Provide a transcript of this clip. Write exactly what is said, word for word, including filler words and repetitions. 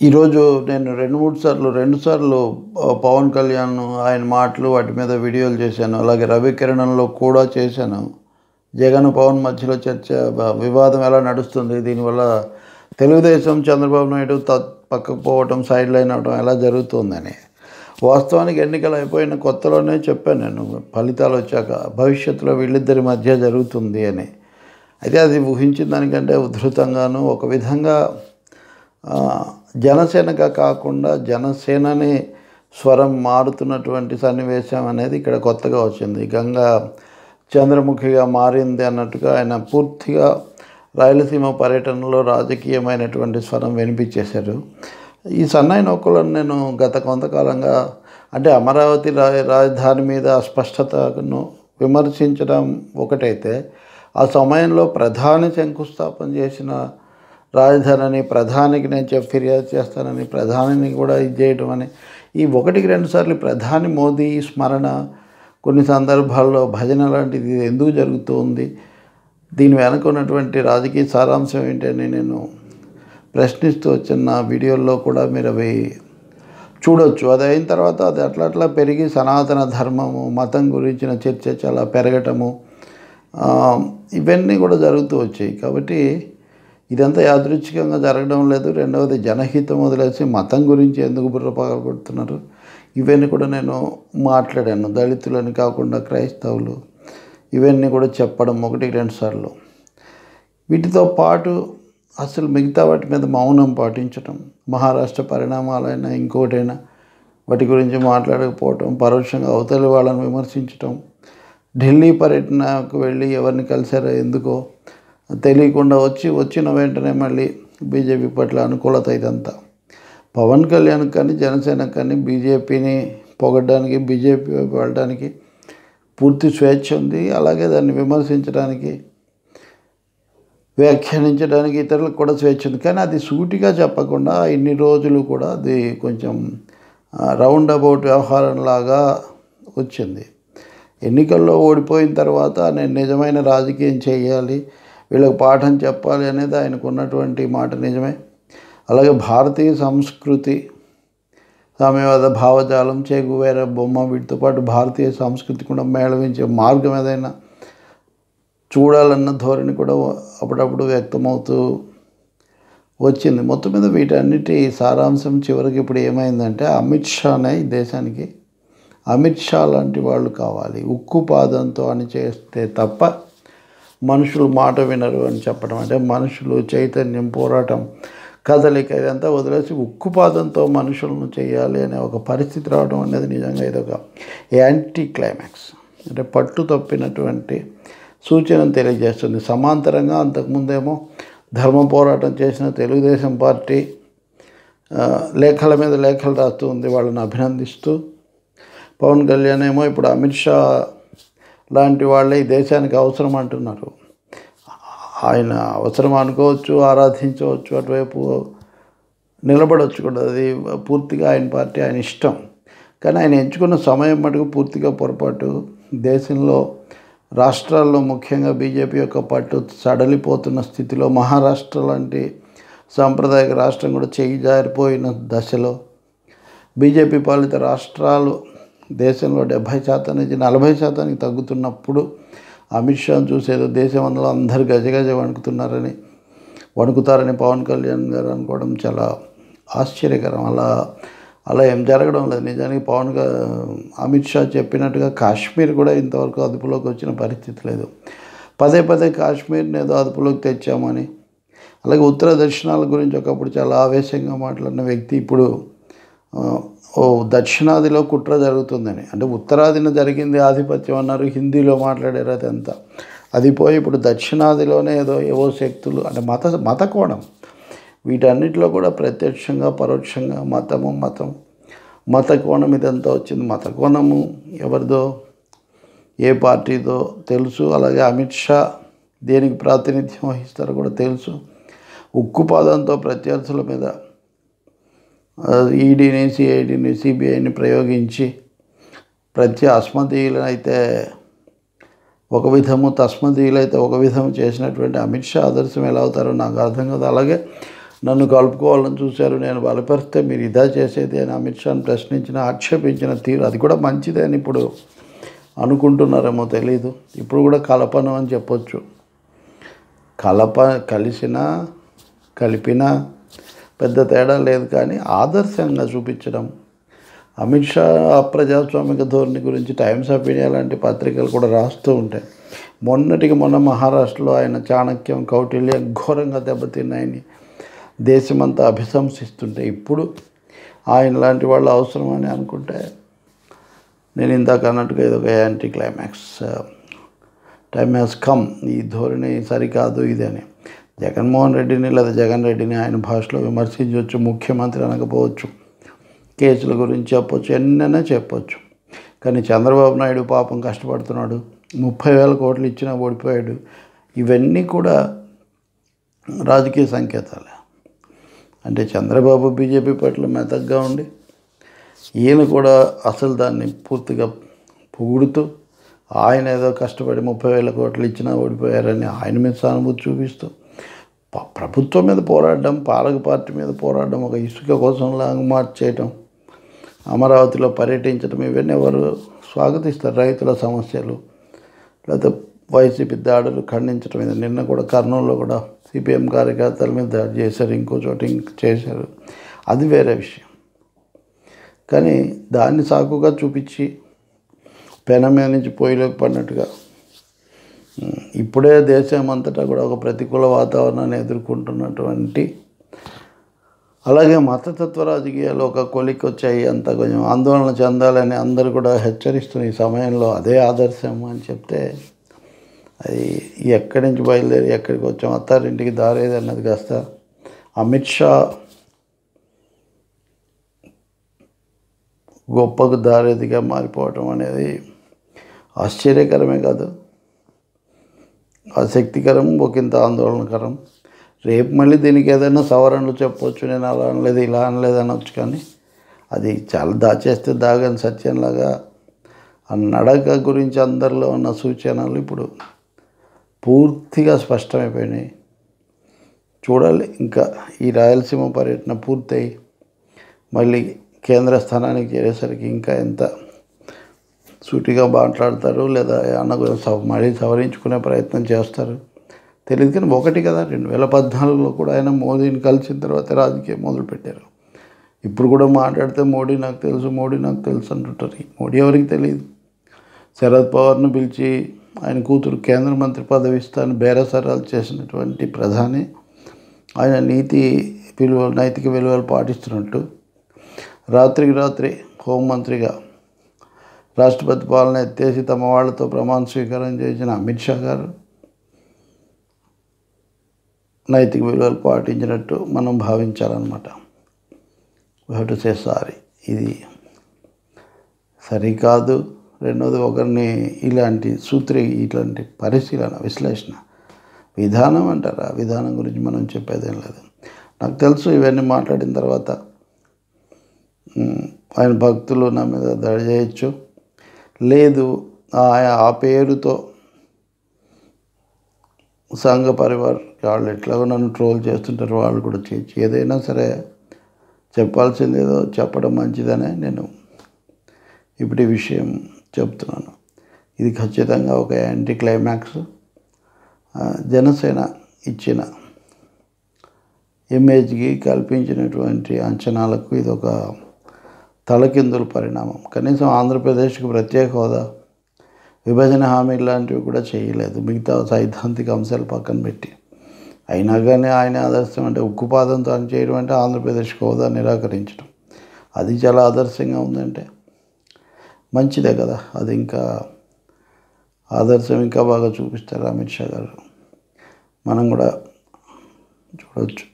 ఈరోజు నేను రెండు మూడు సార్లు రెండు సార్లు పవన్ కళ్యాణ్ ఆయన మాటలు వాటి మీద వీడియోలు చేశాను. అలాగే రవికిరణంలో కూడా చేశాను. జగన్ పవన్ మధ్యలో చర్చ వివాదం ఎలా నడుస్తుంది, దీనివల్ల తెలుగుదేశం చంద్రబాబు నాయుడు త పక్కకు పోవటం, సైడ్ లైన్ అవడం ఎలా జరుగుతుందని. వాస్తవానికి ఎన్నికలు అయిపోయిన కొత్తలోనే చెప్పాను నేను, ఫలితాలు వచ్చాక భవిష్యత్తులో వీళ్ళిద్దరి మధ్య జరుగుతుంది అని. అయితే అది ఊహించిన దానికంటే ఉధృతంగాను, ఒక విధంగా జనసేనగా కాకుండా జనసేనని స్వరం మారుతున్నటువంటి సన్నివేశం అనేది ఇక్కడ కొత్తగా వచ్చింది. గంగా చంద్రముఖిగా మారింది అన్నట్టుగా ఆయన పూర్తిగా రాయలసీమ పర్యటనలో రాజకీయమైనటువంటి స్వరం వినిపించేశారు. ఈ సన్నాయి నౌకలను నేను గత కొంతకాలంగా, అంటే అమరావతి రాజధాని మీద అస్పష్టతను విమర్శించడం ఒకటైతే, ఆ సమయంలో ప్రధాని శంకుస్థాపన చేసిన రాజధానిని, ప్రధానికి నేను చెప్పి ఫిర్యాదు చేస్తానని ప్రధానిని కూడా ఇది చేయడం అని, ఈ ఒకటికి రెండు సార్లు ప్రధాని మోదీ స్మరణ కొన్ని సందర్భాల్లో భజన లాంటిది ఎందుకు జరుగుతూ ఉంది, దీని వెనక ఉన్నటువంటి రాజకీయ సారాంశం ఏంటని నేను ప్రశ్నిస్తూ వచ్చిన వీడియోల్లో కూడా మీరు అవి చూడవచ్చు. అది అయిన తర్వాత అది అట్లా అట్లా పెరిగి సనాతన ధర్మము, మతం గురించిన చర్చ చాలా పెరగటము, ఇవన్నీ కూడా జరుగుతూ వచ్చాయి. కాబట్టి ఇదంతా యాదృచ్ఛికంగా జరగడం లేదు. రెండవది, జనహితం వదిలేసి మతం గురించి ఎందుకు బుర్ర పగలగొడుతున్నారు, ఇవన్నీ కూడా నేను మాట్లాడాను. దళితులని కాకుండా క్రైస్తవులు, ఇవన్నీ కూడా చెప్పడం ఒకటికి రెండు సార్లు. వీటితో పాటు అసలు మిగతా వాటి మీద మౌనం పాటించటం, మహారాష్ట్ర పరిణామాలైనా ఇంకోటైనా వాటి గురించి మాట్లాడకపోవటం, పరోక్షంగా అవతలి వాళ్ళని విమర్శించటం, ఢిల్లీ పర్యటనకు వెళ్ళి ఎవరిని కలిసారో ఎందుకో తెలియకుండా వచ్చి వచ్చిన వెంటనే మళ్ళీ బీజేపీ పట్ల అనుకూలత. ఇదంతా పవన్ కళ్యాణ్ కానీ జనసేనకు కానీ బీజేపీని పొగడ్డానికి, బీజేపీ వెళ్ళడానికి పూర్తి స్వేచ్ఛ ఉంది. అలాగే దాన్ని విమర్శించడానికి, వ్యాఖ్యానించడానికి ఇతరులకు కూడా స్వేచ్ఛ ఉంది. కానీ అది సూటిగా చెప్పకుండా ఇన్ని రోజులు కూడా అది కొంచెం రౌండ్ అబౌట్ వ్యవహారంలాగా వచ్చింది. ఎన్నికల్లో ఓడిపోయిన తర్వాత నేను నిజమైన రాజకీయం చేయాలి, వీళ్ళకి పాఠం చెప్పాలి అనేది ఆయనకు ఉన్నటువంటి మాట నిజమే. అలాగే భారతీయ సంస్కృతి, సామ్యవాద భావజాలం, చేగువేర బొమ్మ, వీటితో పాటు భారతీయ సంస్కృతి కూడా మేళవించే మార్గం ఏదైనా చూడాలన్న ధోరణి కూడా అప్పుడప్పుడు వ్యక్తమవుతూ వచ్చింది. మొత్తం మీద వీటన్నిటి సారాంశం చివరికి ఇప్పుడు ఏమైందంటే, అమిత్ షానే ఈ దేశానికి, అమిత్ షా లాంటి వాళ్ళు కావాలి, ఉక్కు పాదంతో అని చేస్తే తప్ప మనుషులు మాట వినరు అని చెప్పడం. అంటే మనుషులు చైతన్యం, పోరాటం, కదలిక ఇదంతా వదిలేసి ఉక్కు పాదంతో మనుషులను చేయాలి అనే ఒక పరిస్థితి రావడం అనేది నిజంగా ఇదొక యాంటీ క్లైమాక్స్, అంటే పట్టు తప్పినటువంటి సూచనను తెలియజేస్తుంది. సమాంతరంగా అంతకుముందేమో ధర్మ పోరాటం చేసిన తెలుగుదేశం పార్టీ లేఖల మీద లేఖలు రాస్తూ ఉంది వాళ్ళని అభినందిస్తూ. పవన్ కళ్యాణ్ ఏమో ఇప్పుడు అమిత్ షా లాంటి వాళ్ళే ఈ దేశానికి అవసరం అంటున్నారు. ఆయన అవసరం అనుకోవచ్చు, ఆరాధించవచ్చు, అటువైపు నిలబడవచ్చు కూడా, అది పూర్తిగా ఆయన పార్టీ, ఆయన ఇష్టం. కానీ ఆయన ఎంచుకున్న సమయం మటుకు పూర్తిగా పొరపాటు. దేశంలో రాష్ట్రాల్లో ముఖ్యంగా బీజేపీ యొక్క పట్టు సడలిపోతున్న స్థితిలో, మహారాష్ట్ర లాంటి సాంప్రదాయక రాష్ట్రం కూడా చేయి జారిపోయిన దశలో, బీజేపీ పాలిత రాష్ట్రాలు దేశంలో డెబ్భై శాతం నుంచి నలభై శాతానికి తగ్గుతున్నప్పుడు అమిత్ షాను చూసేదో దేశం అందులో అందరు గజగజ వణుకుతున్నారని, వణుకుతారని పవన్ కళ్యాణ్ గారు అనుకోవడం చాలా ఆశ్చర్యకరం. అలా అలా ఏం జరగడం లేదు. నిజానికి పవన్ అమిత్ షా చెప్పినట్టుగా కాశ్మీర్ కూడా ఇంతవరకు అదుపులోకి వచ్చిన పరిస్థితి లేదు. పదే పదే కాశ్మీర్ని ఏదో అదుపులోకి తెచ్చామని, అలాగే ఉత్తర దక్షిణాల గురించి ఒకప్పుడు చాలా ఆవేశంగా మాట్లాడిన వ్యక్తి ఇప్పుడు ఓ దక్షిణాదిలో కుట్ర జరుగుతుందని, అంటే ఉత్తరాదిన జరిగింది ఆధిపత్యం అన్నారు, హిందీలో మాట్లాడారు, అదంతా అది పోయి ఇప్పుడు దక్షిణాదిలోనే ఏదో ఏవో శక్తులు, అంటే మత మత కోణం, వీటన్నిటిలో కూడా ప్రత్యక్షంగా పరోక్షంగా మతము మతం మత కోణం ఇదంతా వచ్చింది. మత కోణము ఎవరిదో, ఏ పార్టీదో తెలుసు. అలాగే అమిత్ షా దేనికి ప్రాతినిధ్యం వహిస్తారో కూడా తెలుసు. ఉక్కుపాదంతో ప్రత్యర్థుల మీద ఈడీని, సిఐడిని, సిబిఐని ప్రయోగించి ప్రతి అస్మదీయులను అయితే ఒక విధము, తస్మదీయులైతే ఒక విధము చేసినటువంటి అమిత్ షా ఆదర్శం ఎలా అవుతారో నాకు అర్థం కాదు. అలాగే నన్ను కలుపుకోవాలని చూశారు, నేను బలపరిస్తే మీరు ఇదా చేసేది అని అమిత్ షాని ప్రశ్నించిన, ఆక్షేపించిన తీరు అది కూడా మంచిదే అని ఇప్పుడు అనుకుంటున్నారేమో తెలీదు. ఇప్పుడు కూడా కలపను అని చెప్పొచ్చు. కలప కలిసినా కలిపినా పెద్ద తేడా లేదు, కానీ ఆదర్శంగా చూపించడం. అమిత్ షా అప్రజాస్వామిక ధోరణి గురించి టైమ్స్ ఆఫ్ ఇండియా లాంటి పత్రికలు కూడా రాస్తూ ఉంటాయి. మొన్నటికి మొన్న మహారాష్ట్రలో ఆయన చాణక్యం, కౌటిల్యం ఘోరంగా దెబ్బతిన్నాయని దేశమంతా అభిశంసిస్తుంటే, ఇప్పుడు ఆయన లాంటి వాళ్ళు అవసరమని అనుకుంటే, నేను ఇందాక అన్నట్టుగా ఇది ఒక anticlimax. Time has come. ఈ ధోరణి సరికాదు ఇదని. జగన్మోహన్ రెడ్డిని లేదా జగన్ రెడ్డిని ఆయన భాషలో విమర్శించవచ్చు, ముఖ్యమంత్రి అనకపోవచ్చు, కేసుల గురించి చెప్పొచ్చు, ఎన్నైనా చెప్పొచ్చు. కానీ చంద్రబాబు నాయుడు పాపం కష్టపడుతున్నాడు, ముప్పై వేల కోట్లు ఇచ్చినా ఓడిపోయాడు. ఇవన్నీ కూడా రాజకీయ సంకేతాలే. అంటే చంద్రబాబు బీజేపీ పట్ల మెతగ్గా ఉండి, ఈయన కూడా అసలు దాన్ని పూర్తిగా పొగుడుతూ, ఆయన ఏదో కష్టపడి ముప్పై వేల కోట్లు ఇచ్చినా ఓడిపోయారని ఆయన మీద సానుభూతి చూపిస్తూ, ప్రభుత్వం మీద పోరాడడం, పాలక పార్టీ మీద పోరాడడం, ఒక ఇసుక కోసం లాంగ్ మార్చ్ చేయటం, అమరావతిలో పర్యటించడం, ఇవన్నీ ఎవరు స్వాగతిస్తారు? రైతుల సమస్యలు లేకపోతే వైసీపీ దాడులు ఖండించడం మీద. నిన్న కూడా కర్నూలులో కూడా సిపిఎం కార్యకర్తల మీద దాడి చేశారు, ఇంకో చోట ఇంక చేశారు, అది వేరే విషయం. కానీ దాన్ని సాకుగా చూపించి పెన మీద నుంచి పొయ్యిలోకి పడినట్టుగా ఇప్పుడే దేశం అంతటా కూడా ఒక ప్రతికూల వాతావరణాన్ని ఎదుర్కొంటున్నటువంటి, అలాగే మతతత్వ రాజకీయాలు ఒక కొలిక్కి వచ్చాయి, అంత కొంచెం ఆందోళన చెందాలని అందరూ కూడా హెచ్చరిస్తున్న ఈ సమయంలో అదే ఆదర్శం అని చెప్తే, అది ఎక్కడి నుంచి బయలుదేరి ఎక్కడికి వచ్చాం, అత్తారింటికి దారేది అన్నది కాస్త అమిత్ షా గొప్పకు దారేదిగా మారిపోవటం అనేది ఆశ్చర్యకరమే కాదు, ఆసక్తికరం, ఒకంత ఆందోళనకరం. రేపు మళ్ళీ దీనికి ఏదైనా సవరణలు చెప్పవచ్చు, నేను అలా అనలేదు ఇలా అనలేదు అనొచ్చు, కానీ అది చాలా దాచేస్తే దాగని సత్యంలాగా ఆ నడక గురించి అందరిలో ఉన్న సూచనలు ఇప్పుడు పూర్తిగా స్పష్టమైపోయినాయి. చూడాలి, ఇంకా ఈ రాయలసీమ పర్యటన పూర్తయి మళ్ళీ కేంద్ర స్థానానికి చేరేసరికి ఇంకా ఎంత సూటిగా మాట్లాడతారు, లేదా అన్న మళ్ళీ సవరించుకునే ప్రయత్నం చేస్తారు తెలియదు. కానీ ఒకటి కదా, రెండు వేల పద్నాలుగులో కూడా ఆయన మోదీని కలిసిన తర్వాత రాజకీయం మొదలుపెట్టారు. ఇప్పుడు కూడా మాట్లాడితే మోడీ నాకు తెలుసు, మోడీ నాకు తెలుసు అంటుంటారు. మోడీ ఎవరికి తెలియదు. శరద్ పవార్ను పిలిచి ఆయన కూతురు కేంద్ర మంత్రి పదవి ఇస్తాను బేరసారాలు చేసినటువంటి ప్రధాని, ఆయన నీతి విలువ నైతిక విలువలు పాటిస్తున్నట్టు రాత్రికి రాత్రి హోంమంత్రిగా రాష్ట్రపతి పాలన ఎత్తేసి తమ వాళ్ళతో ప్రమాణ స్వీకారం చేసిన అమిత్ షా గారు నైతిక విలువలు పాటించినట్టు మనం భావించాలన్నమాట. We have to say sorry. ఇది సరికాదు. రెండోది, ఒకరిని ఇలాంటి సూత్రి ఇట్లాంటి పరిశీలన విశ్లేషణ విధానం అంటారా, విధానం గురించి మనం చెప్పేదేం లేదు. నాకు తెలుసు ఇవన్నీ మాట్లాడిన తర్వాత ఆయన భక్తులు నా మీద దాడి చేయొచ్చు, లేదు ఆ పేరుతో సంఘ పరివార్ వాళ్ళు ఎట్లాగో నన్ను ట్రోల్ చేస్తుంటారు, వాళ్ళు కూడా చేయొచ్చు. ఏదైనా సరే చెప్పాల్సింది ఏదో చెప్పడం మంచిదనే నేను ఇప్పుడు ఈ విషయం చెప్తున్నాను. ఇది ఖచ్చితంగా ఒక యాంటీ క్లైమాక్స్. జనసేన ఇచ్చిన ఇమేజ్కి కల్పించినటువంటి అంచనాలకు ఇది ఒక తలకిందుల పరిణామం. కనీసం ఆంధ్రప్రదేశ్కి ప్రత్యేక హోదా, విభజన హామీలు లాంటివి కూడా చేయలేదు, మిగతా సైద్ధాంతిక అంశాలు పక్కన పెట్టి. అయినా కానీ ఆయన ఆదర్శం అంటే ఉక్కుపాదంతో అని చేయడం అంటే ఆంధ్రప్రదేశ్కి హోదా నిరాకరించడం, అది చాలా ఆదర్శంగా ఉందంటే మంచిదే కదా. అది ఇంకా ఆదర్శం ఇంకా బాగా చూపిస్తారు అమిత్ షా గారు. మనం కూడా చూడవచ్చు.